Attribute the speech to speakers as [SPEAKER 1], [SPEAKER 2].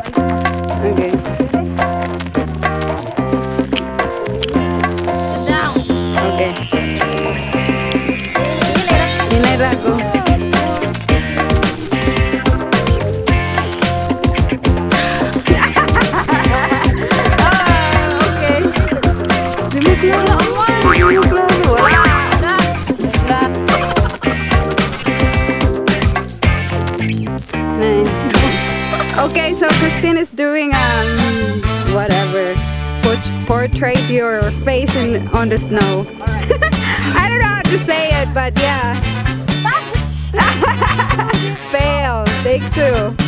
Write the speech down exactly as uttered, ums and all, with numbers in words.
[SPEAKER 1] Okay. Okay. Hinay ako. Nice. Okay, so Christine is doing um whatever. Put, portray your face in on the snow. I don't know how to say it, but yeah. Fail. Take two.